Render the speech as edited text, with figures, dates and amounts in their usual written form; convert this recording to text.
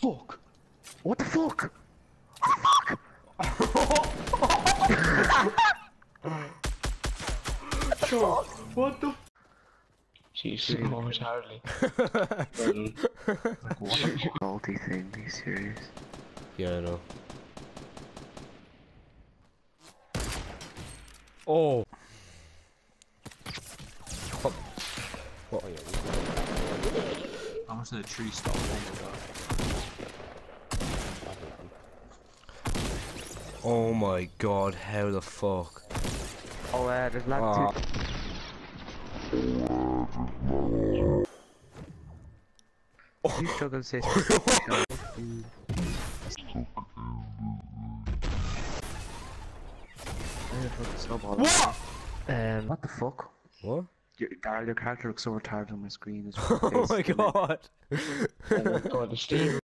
fuck? What the fuck? Sure. What the? Jesus, momentarily. Like, what a salty thing, are you serious? Yeah, I know. Oh. Oh yeah. How much did the tree stop? Oh my god, how the fuck? Oh, there's lads You struggle to say What? What the fuck? What? Your character looks so retarded on my screen. Oh my god! Oh my god, the steam.